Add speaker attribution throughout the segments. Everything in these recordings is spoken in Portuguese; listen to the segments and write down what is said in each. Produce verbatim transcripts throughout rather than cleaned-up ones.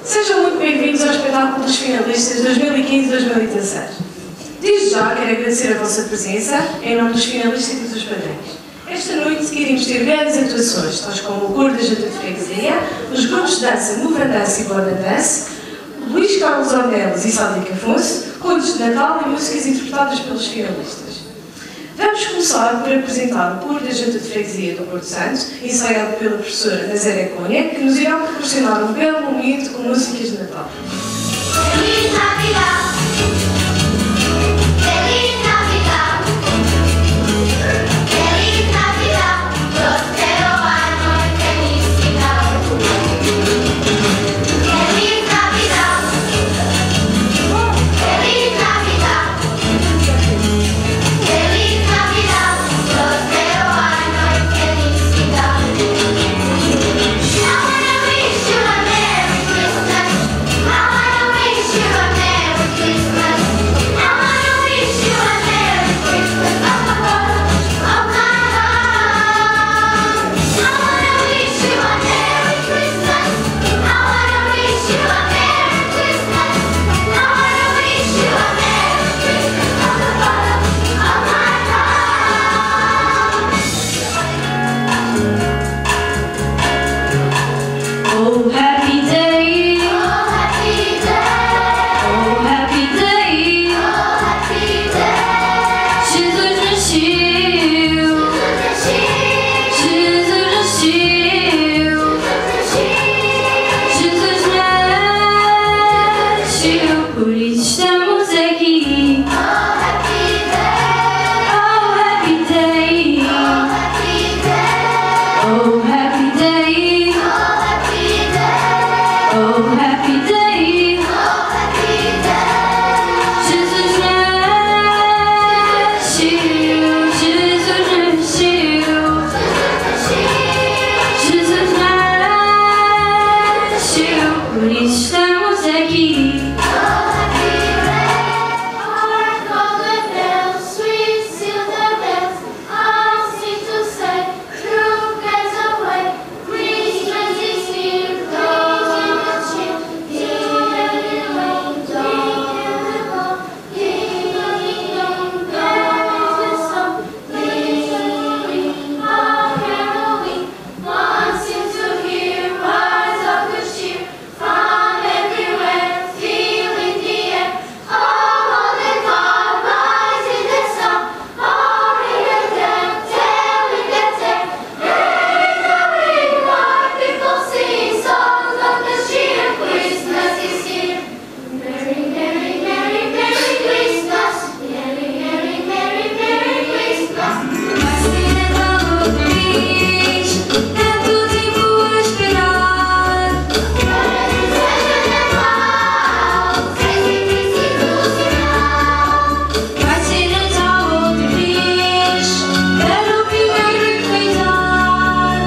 Speaker 1: Sejam muito bem-vindos ao espetáculo dos finalistas dois mil e quinze dois mil e dezasseis. Desde já quero agradecer a vossa presença em nome dos finalistas e dos padrinhos. Esta noite queremos ter grandes atuações, tais como o Coro da Junta de Freguesia, os grupos de dança Movandança e Borda Dance, Luís Carlos Ornelas e Sádica Afonso, contos de Natal e músicas interpretadas pelos finalistas. Vamos começar por apresentar o Coro da Junta de Freguesia do Porto Santo, ensaiado pela professora Nazaré Cunha, que nos irá proporcionar um belo momento com músicas de Natal.
Speaker 2: Feliz Navidad! Feliz Navidad! Feliz Navidad! Prospero año y felicidad! Feliz Navidad! Feliz Navidad! Feliz Navidad! Prospero año y felicidad! I wanna wish you a Merry Christmas! I wanna wish you a Merry Christmas! I wanna wish you a Merry Christmas from the bottom of my heart. I wanna wish you a Merry Christmas. I wanna wish you a Merry Christmas. I wanna wish you a Merry Christmas from the bottom of my heart.
Speaker 3: Oh, happy day,
Speaker 2: Oh, happy day.
Speaker 3: oh, happy day,
Speaker 2: Oh, happy day.
Speaker 3: Jesus nasceu, Jesus nasceu, Jesus nasceu, por isso estamos aqui. Oh, happy day, oh, happy day, oh, happy day, Jesus nasceu, Jesus nasceu, Jesus nasceu, por isso estamos aqui.
Speaker 2: From everywhere, feeling the air. Oh, holy God, rising the sun, pouring them, telling the tale. Raise the wind, while people sing songs of the cheer. Christmas is here. Merry, merry, merry, merry Christmas. Merry, merry, merry, merry Christmas.
Speaker 3: Vai ser Natal outra vez, tanto tempo a esperar. Vai ser Natal outra vez, era o primeiro a cuidar.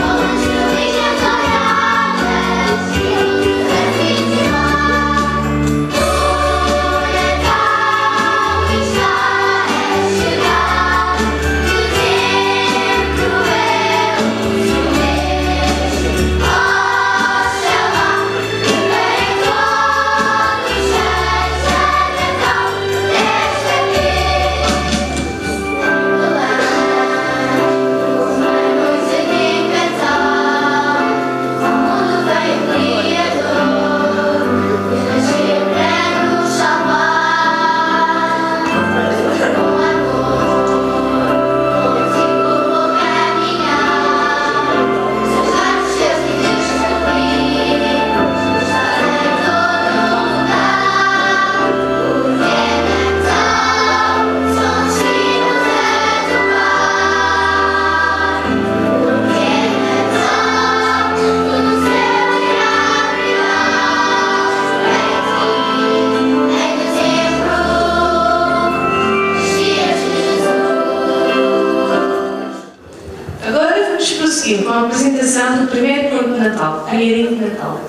Speaker 1: Agora vamos prosseguir com a apresentação do primeiro Coro de Natal, Pinheirinho de Natal.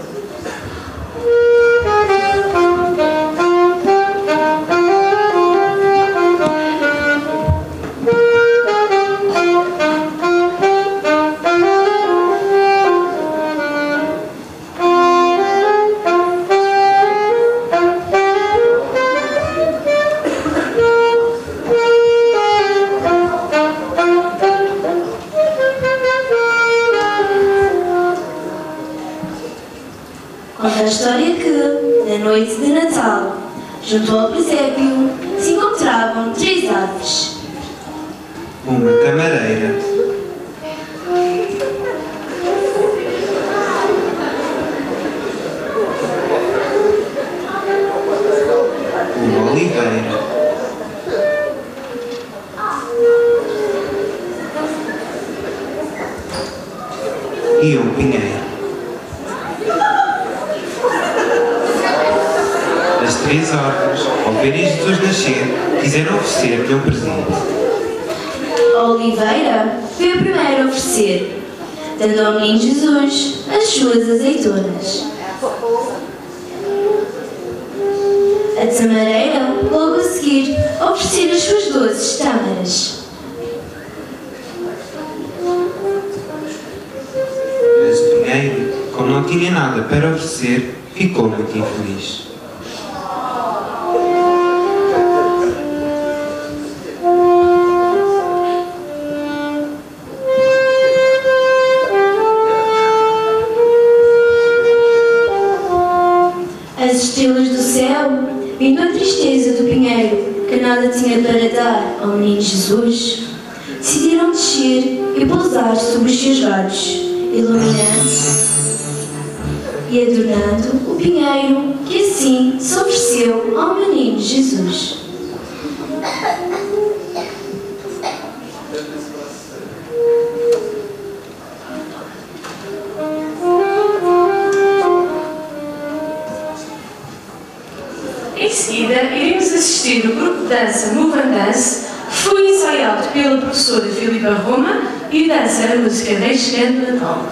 Speaker 2: Thank
Speaker 3: conta a história que, na noite de Natal, junto ao presépio, se encontravam três aves.
Speaker 4: Uma tamareira, uma oliveira e um pinheiro. As três árvores, ao verem Jesus nascer, quiseram oferecer-lhe um presente.
Speaker 3: A oliveira foi a primeira a oferecer, dando ao menino Jesus as suas azeitonas. A tamareira, logo a seguir, a oferecer as suas doces tâmaras.
Speaker 4: Mas o pinheiro, como não tinha nada para oferecer, ficou muito infeliz.
Speaker 3: As estrelas do céu, vendo a tristeza do pinheiro, que nada tinha para dar ao menino Jesus, decidiram descer e pousar sobre os seus galhos, iluminando e adornando o pinheiro, que assim se ofereceu ao menino Jesus.
Speaker 1: Em seguida, iremos assistir o grupo de dança Move and Dance, que foi ensaiado pela professora Filipa Roma e dança a música Deixe Grande Natal.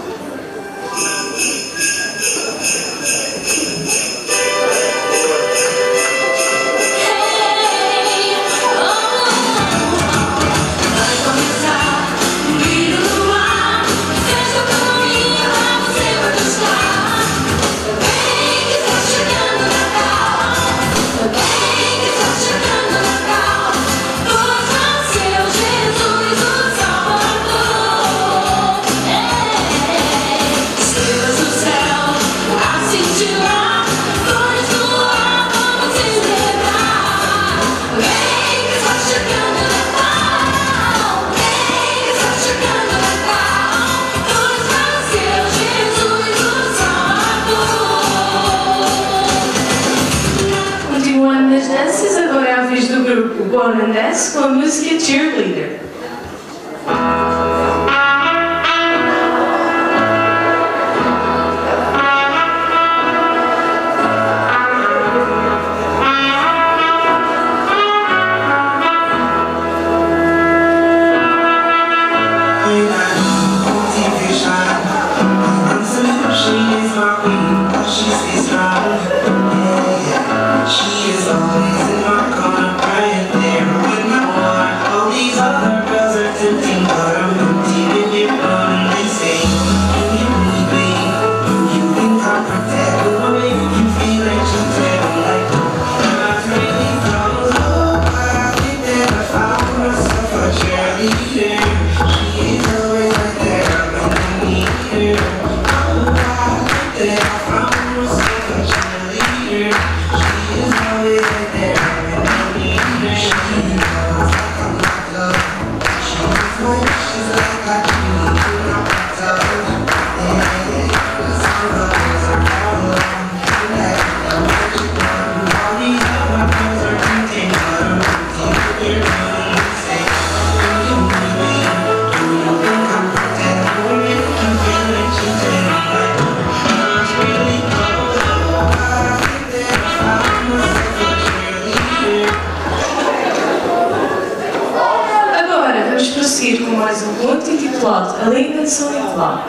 Speaker 1: Continuando nas danças, agora é a vez do grupo Born and Dance com a música Cheerleader. Com mais um conto intitulado A Lenda de São Nicolau.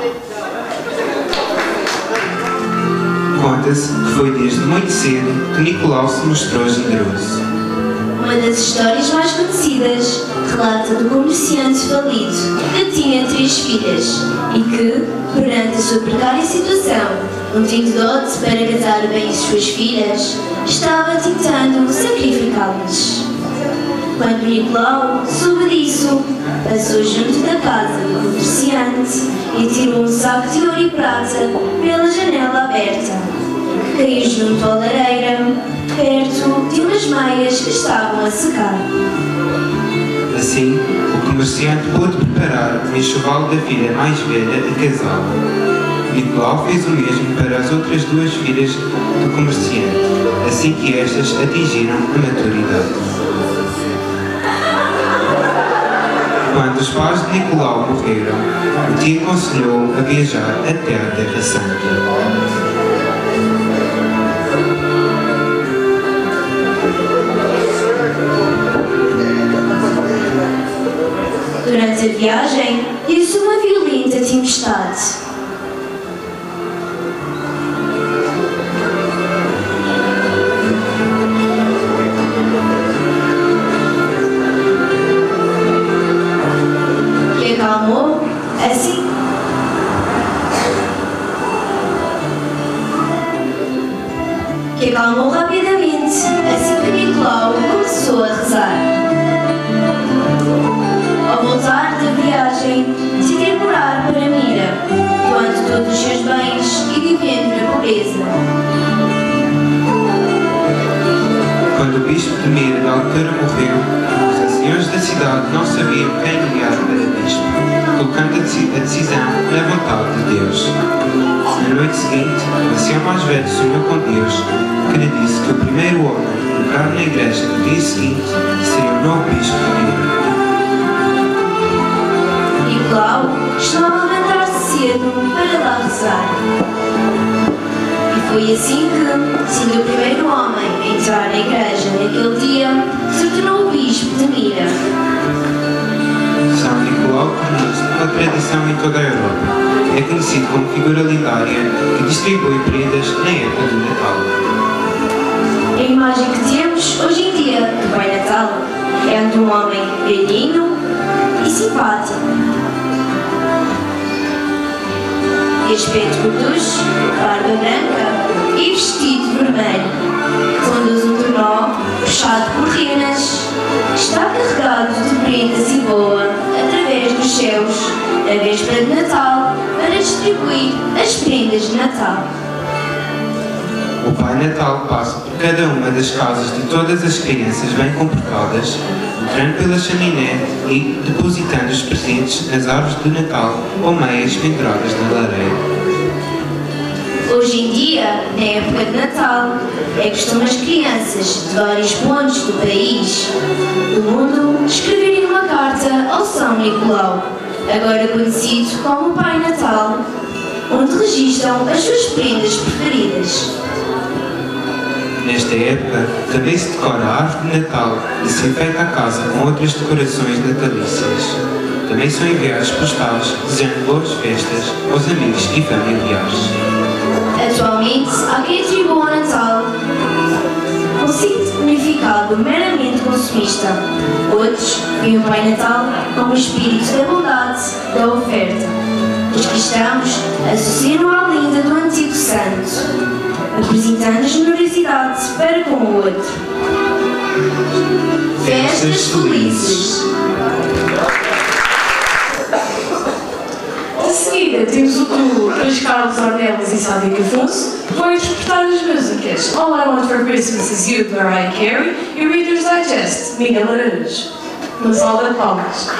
Speaker 4: Conta-se que foi desde muito cedo que Nicolau se mostrou generoso.
Speaker 3: Uma das histórias mais conhecidas relata do comerciante falido que tinha três filhas e que, perante a sua precária situação, não tendo dote para casar bem as suas filhas, estava tentando sacrificá-las. Quando Nicolau soube disso, passou junto da casa do comerciante e tirou um saco de ouro e prata pela janela aberta. caiu junto à lareira, perto de umas meias que estavam a secar.
Speaker 4: Assim, o comerciante pôde preparar um enxoval da filha mais velha e casá-la. Nicolau fez o mesmo para as outras duas filhas do comerciante, assim que estas atingiram a maturidade. Quando os pais de Nicolau morreram, o tio aconselhou a viajar até a Terra Santa.
Speaker 3: Durante a viagem, deu-se uma violenta tempestade. Que acalmou, assim, que acalmou rapidamente, assim que Nicolau começou a rezar. Ao voltar da viagem, decidiu morar para Mira, doando todos os seus bens e vivendo na pobreza.
Speaker 4: Quando o bispo de Mira da altura morreu, os anciãos da cidade não sabiam quem nomear para bispo, colocando a decisão na vontade de Deus. Na noite seguinte, o ancião mais velho sonhou com Deus, que lhe disse que o primeiro homem a entrar na igreja no dia seguinte seria o novo bispo de Mira.
Speaker 3: Nicolau estava a levantar-se cedo para lá rezar. E foi assim que, sendo o primeiro homem a entrar na igreja naquele dia, se tornou o bispo de Mira.
Speaker 4: São Nicolau tornou-se uma tradição em toda a Europa. É conhecido como figura lendária que distribui prendas na época do Natal.
Speaker 3: A imagem que temos hoje em dia do Pai Natal é a de um homem velhinho e simpático. De aspecto gorducho, barba branca e vestido vermelho, que conduz um trenó puxado por renas, que está carregado de prendas e voa através dos céus na véspera de Natal para distribuir as prendas de Natal.
Speaker 4: O Pai Natal passa por cada uma das casas de todas as crianças bem comportadas, entrando pela chaminé e depositando os presentes nas árvores de Natal ou meias penduradas na lareira.
Speaker 3: Hoje em dia, na época de Natal, é costume as crianças de vários pontos do país, do mundo, escreverem uma carta ao São Nicolau, agora conhecido como Pai Natal, onde registram as suas prendas preferidas.
Speaker 4: Nesta época, também se decora a árvore de Natal e se enfeita a casa com outras decorações natalícias. Também são enviados postais desejando boas festas aos amigos e familiares.
Speaker 3: Atualmente, há quem atribua ao Natal um significado meramente consumista. Outros veem o Pai Natal como o espírito da bondade, da oferta. Os cristãos associam à linda do antigo santo, apresentando generosidade para com o outro. Festas felizes!
Speaker 1: De seguida, temos o duo Luís Carlos Ornelas e Sádico Afonso, que vão interpretar as músicas All I Want for Christmas Is You, de Mariah Carey, e Reader's Digest, de Miguel Araújo. Uma salva de palmas.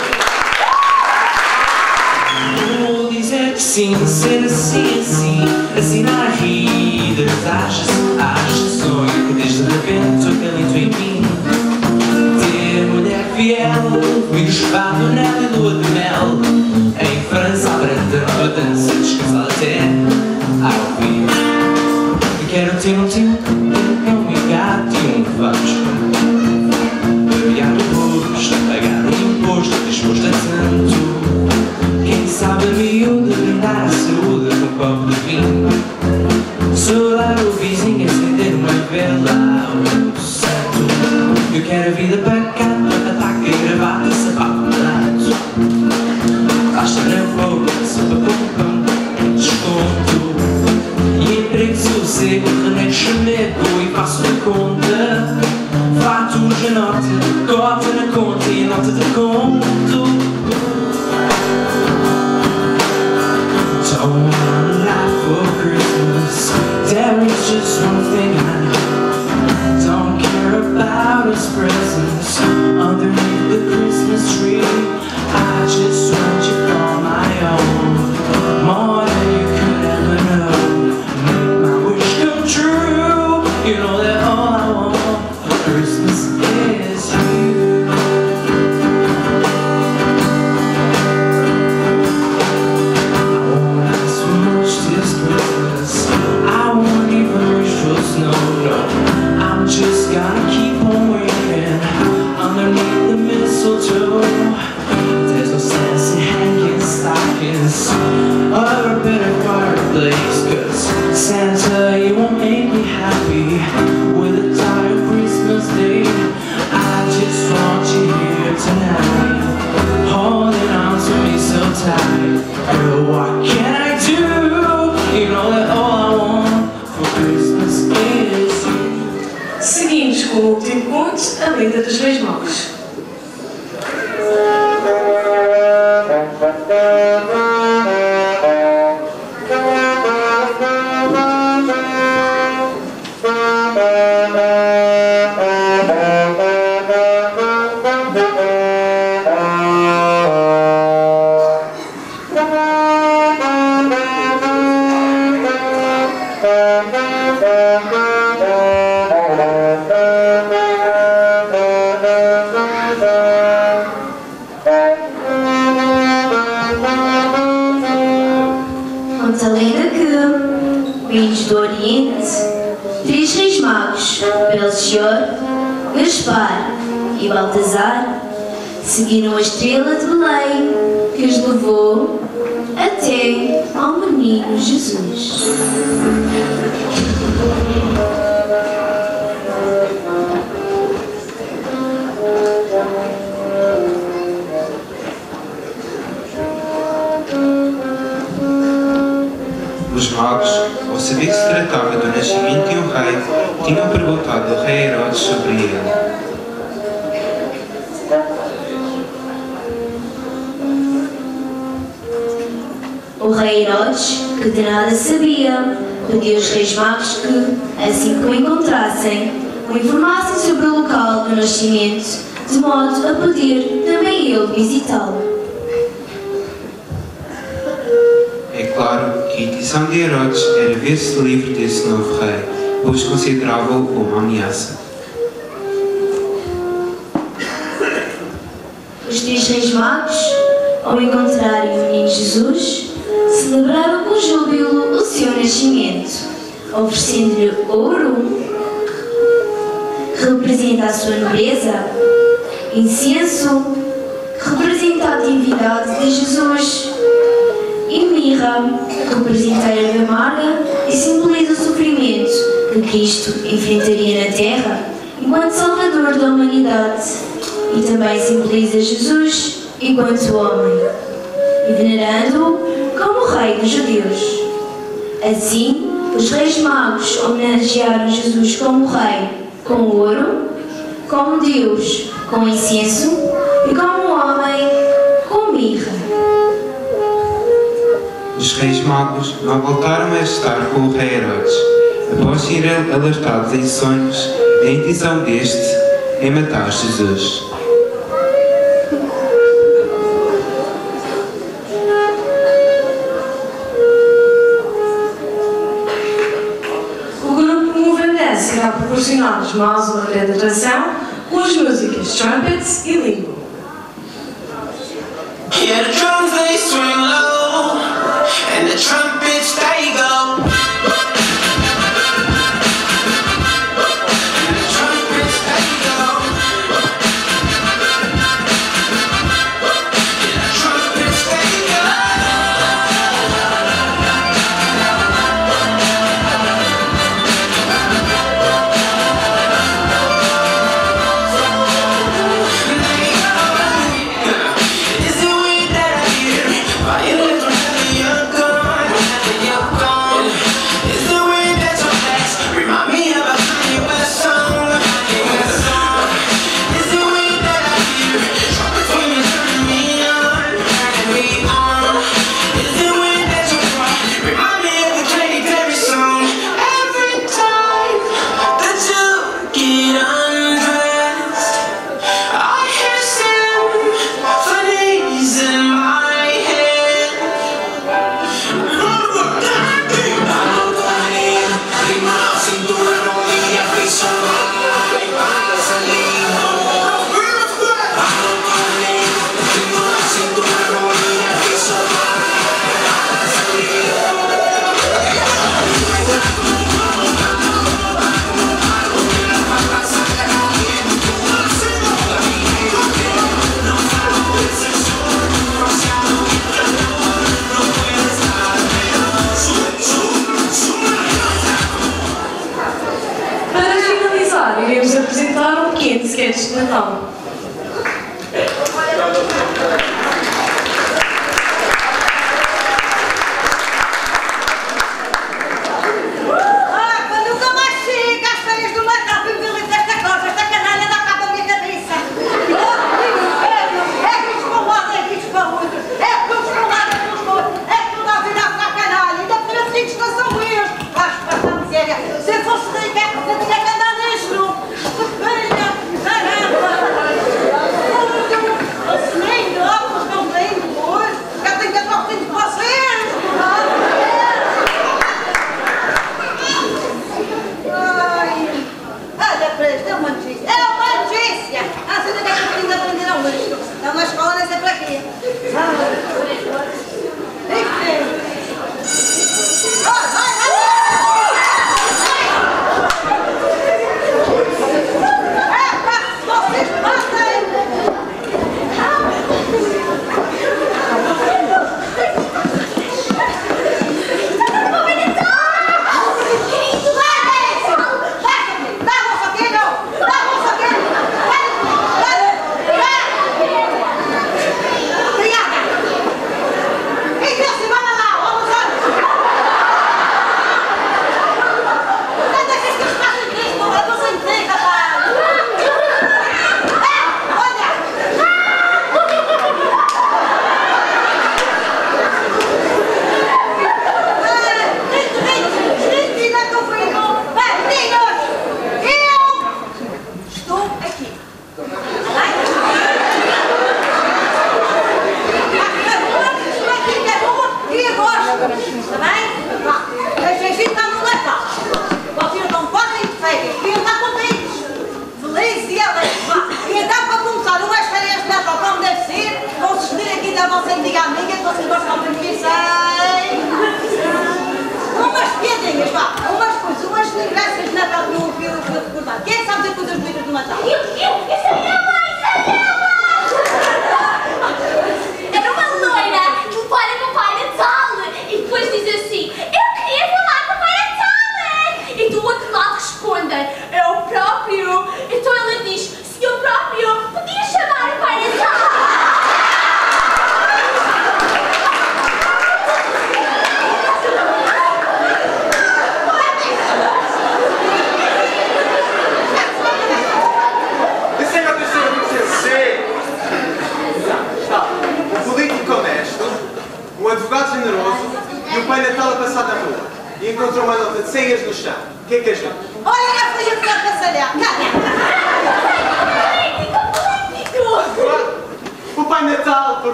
Speaker 5: Vou dizer que sim, ser assim, assim, assinar a Reader's Digest. Acho que sonho que desde repente eu acalento em mim. Ter mulher fiel, comigo chupado nela e lua de mel. Em França, abrandando a dança, descansar até ao fim. Quero ter um tio, um cão e gato e um vasco. Babear o rosto, pagar o imposto, disposto a tanto. Quem sabe a miúda brindar a saúde com um copo de vinho. Solar o vizinho, acender uma vela ao santo. Eu quero a vida para cá, ataque e gravata, sapato barato. Basta na boca, sopa com pão, desconto. E emprego, sossego, remédio, chameco e passo de conta. Fatos a nota, cota na conta e nota de conto. Don't want a lot for Christmas. There is just one thing I know. Don't care about his presents underneath the Christmas tree. I just want you for my own, more than you could ever know. Make my wish come true. You know that all I want for Christmas is you. I won't ask for much this Christmas. I won't even wish for snow, no. I'm just gonna keep on waiting underneath the mistletoe. There's no sense in hanging stockings or a better fireplace, 'cause Santa, you won't make me happy with a tired Christmas day. I just want you here tonight, holding on to me so tight. Girl, what can I do? You know that all I want for Christmas is you.
Speaker 1: Seguimos com o último conto, a lenda dos Reis Magos.
Speaker 3: Conta a lenda que, vindos do Oriente, três reis magos, Belchior, Gaspar e Baltazar, seguiram a estrela de Belém que os levou até ao menino Jesus.
Speaker 4: Os magos, ao saber que se tratava do nascimento de um rei, tinham perguntado ao rei Herodes sobre ele.
Speaker 3: O rei Herodes, que de nada sabia, pediu aos reis magos que, assim que o encontrassem, o informassem sobre o local do nascimento, de modo a poder também ele visitá-lo.
Speaker 4: É claro que a intenção de Herodes era ver-se livre desse novo rei, pois considerava-o uma ameaça.
Speaker 3: Os três reis magos, ao encontrarem o menino Jesus, celebraram com júbilo o seu nascimento, oferecendo-lhe ouro, que representa a sua nobreza, incenso, que representa a divindade de Jesus, e mirra, que representa a erva amarga e simboliza o sofrimento que Cristo enfrentaria na terra enquanto Salvador da humanidade, e também simboliza Jesus enquanto homem, e venerando-o como Rei dos Judeus. Assim, os reis magos homenagearam Jesus como Rei com ouro, como Deus com incenso e como homem com mirra.
Speaker 4: Os reis magos não voltaram a estar com o rei Herodes, após serem alertados em sonhos da intenção deste em matar Jesus.
Speaker 1: O grupo Move and Dance irá proporcionar-nos mais uma grande atração com as músicas Trumpets e Limbo.
Speaker 6: Yeah, the drums they swing low, and the trumpets they go. And the trumpets they go. Yeah, the trumpets they go. Is it weird that I hear violins from heaven you're gone, heaven you're gone?
Speaker 1: iremos apresentar um pequeno sketch de Natal.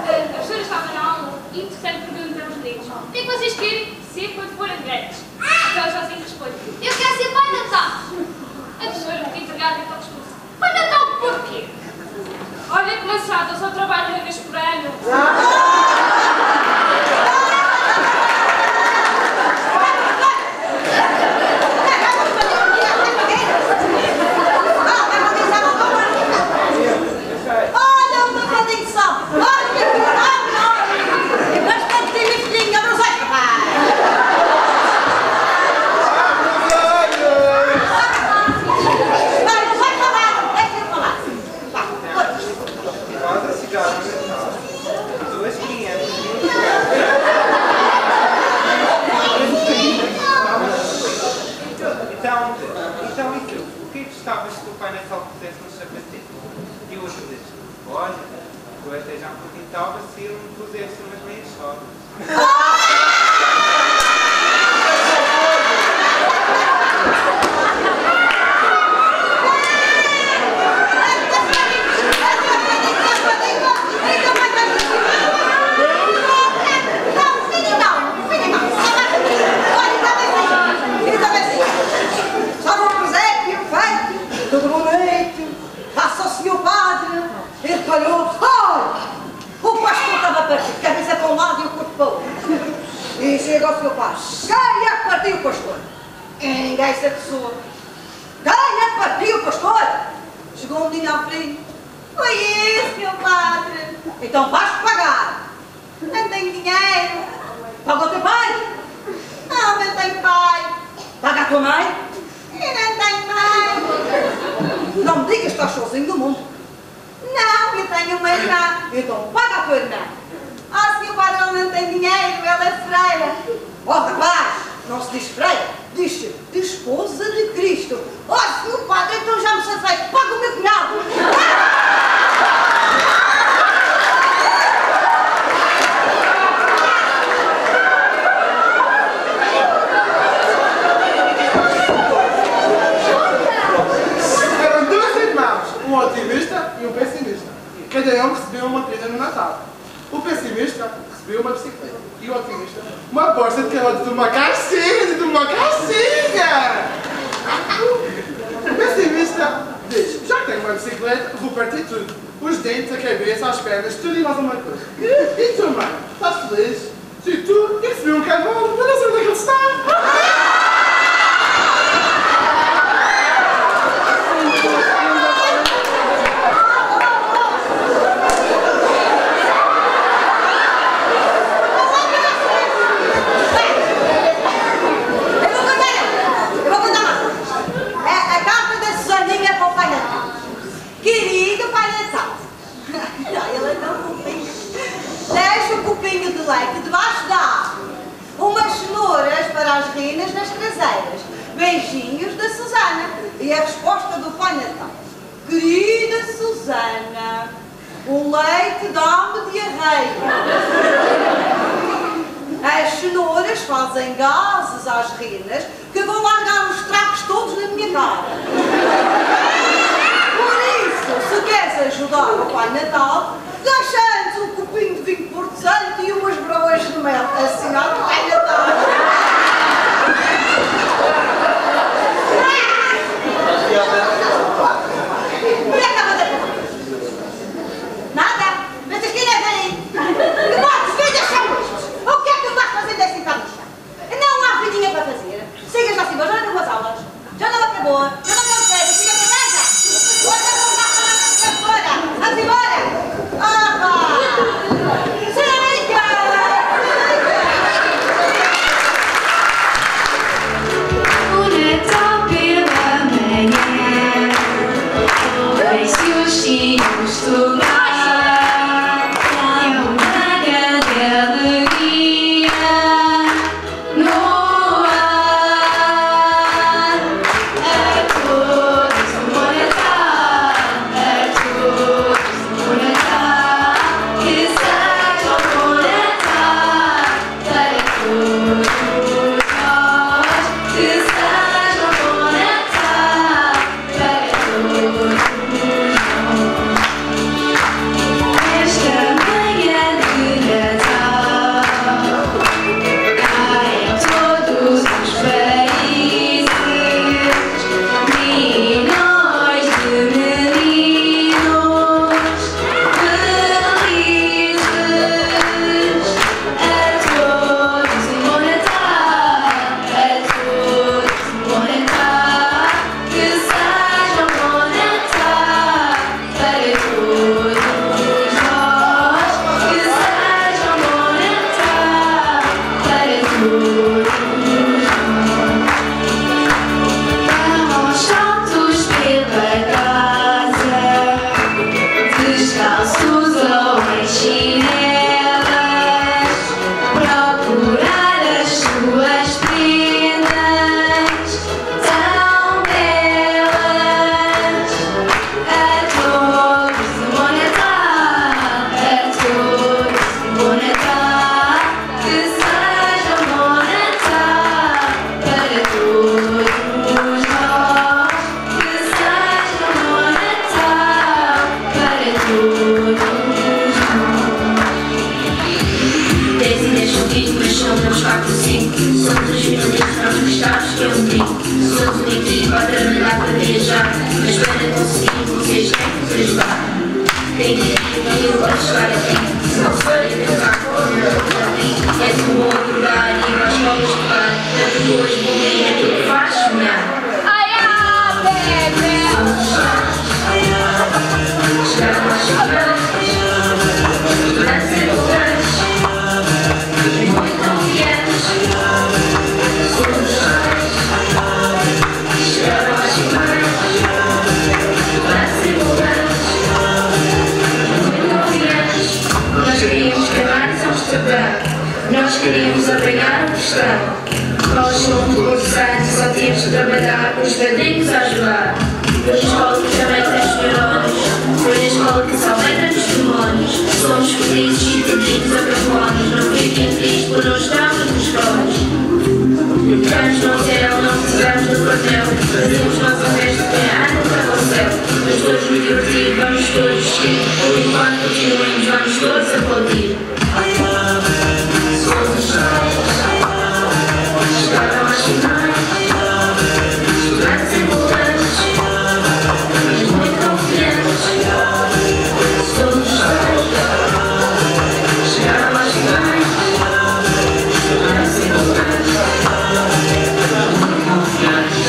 Speaker 7: O que é que vocês querem ser quando forem grandes?
Speaker 4: gostavas que o Pai Natal pusesse um sapatinho? E o outro disse, olha, eu até já me perguntava se ele me pusesse umas meias solas.
Speaker 7: Tudo bonito, passa o senhor padre, ele falou, olha, o pastor estava partido, cabeça para um lado e o corpo para o outro. E chega ao senhor padre, quem é que partiu o pastor? E ninguém se acessou. Quem é que partiu o pastor? Chegou um menino à frente, foi isso, senhor padre. Então vais pagar. Não tenho dinheiro. Paga o teu pai? Não, não tenho pai. Paga a tua mãe? E não tenho mãe. Não me digas que estás sozinho no mundo. Não, eu tenho uma irmã. Então paga a tua irmã. Ah, senhor padre, ele não tem dinheiro, ela é freira. Oh, rapaz, não se diz freira, diz-se de esposa de Cristo. Oh, senhor padre, então já me safei. Paga o meu cunhado.
Speaker 8: Um otimista e um pessimista. Cada um recebeu uma prenda no Natal. O pessimista recebeu uma bicicleta. E o otimista, uma bosta de carote de uma caixinha, de uma caixinha! O pessimista diz, já que tenho uma bicicleta, vou partir tudo. Os dentes, a cabeça, as pernas, tudo e mais uma coisa. E tu, mãe, estás feliz? Se tu recebeu um cavalo, eu não sei onde é que ele está.
Speaker 7: Querido Pai Natal, ele é tão fofinho. Deixa o copinho de leite debaixo da árvore, umas cenouras para as renas nas traseiras, beijinhos da Susana. E a resposta do Pai Natal: querida Susana, o leite dá-me diarreia. As cenouras fazem gases às renas que vão largar os trapos todos na minha cara. Se queres ajudar o Pai Natal, deixa-nos um copinho de vinho Porto Santo e umas broas de mel, assinado Pai Natal. E acaba de acabar. Nada? Mas aqui não é bem. Que modos, vidas são estes? O que é que tu vais fazer desse encamista? Não há vidinha para fazer. Sigas lá cima, já não acabou as aulas. Já não acabou. Já não acabou férias. Fica para casa. Vamos embora! Ah, pá! Chega!
Speaker 3: sabes que é um brinco. Somos uma equipa a trabalhar para viajar, mas para conseguir vocês têm que nos ajudar. Tem que ir para chegar aqui, se não forem tentar correr ali. É de um bom acordar e ir às escolas tocar, para depois bolinha é tudo que faz sonhar. Chegar mais chegar, para ser voltantes, muito confiantes. Somos chegar mais chegar, para ser voltantes, muito confiantes. Nós queríamos cantar e somos trabalhar. Nós queríamos apanhar o questão. Nós somos concursantes, só temos de trabalhar com os padrinhos a ajudar. Foi a escola que também tem os neurônios, foi a escola que só vem dos demónios. Somos felizes e pedimos a capónios, não fiquem tristes por não estarmos nos colos. Ficamos no céu, não precisamos do cordel, fazemos nossa festa ganhar no carrossel. Mas todos nos divertir, vamos todos vestir, ou enquanto continuemos, vamos todos aplaudir. Somos chegaram às finais, estudantes envolventes, mas muito confiantes. Somos chegaram às finais, estudantes envolventes, muito confiantes.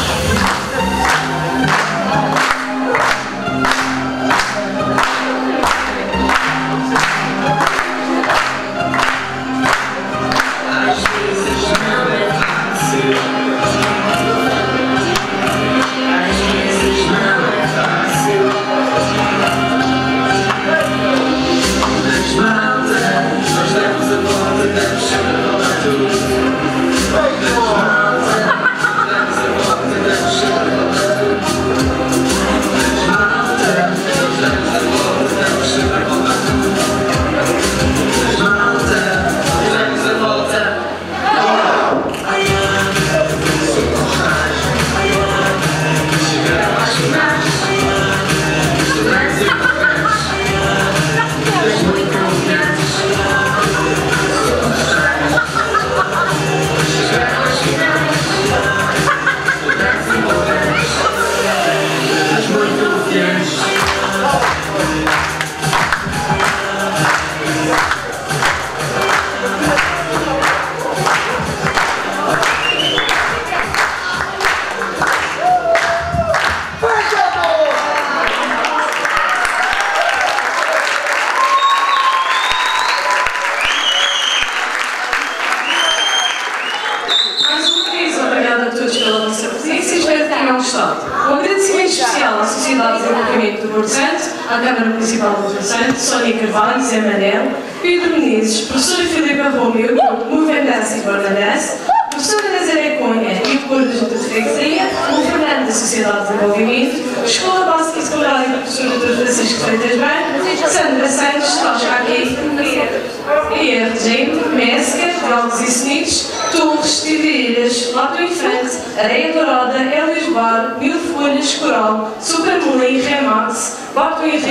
Speaker 1: Um agradecimento especial à Sociedade de Desenvolvimento do Porto Santo, à Câmara Municipal do Porto Santo, Sónia Carvalho, Zé Manel, Pedro Menezes, professora Filipa Romeu, grupo Movement Dance e Borna Dance, professora Nazaré Cunha e o Coro da Junta de Freguesia, o Fernando da Sociedade de Desenvolvimento, Escola Básica e Secundária da professora Doutora Francisco Freitas Branco, Sandra Santos, Tosca aqui, E R G, Mesca, Galgos e Sonidos, Torres, Tideiras, Lato Infante, Areia Dourada, Hélios Bar, Mil Folhas, Coral, Super Moulin, Remax, Barto e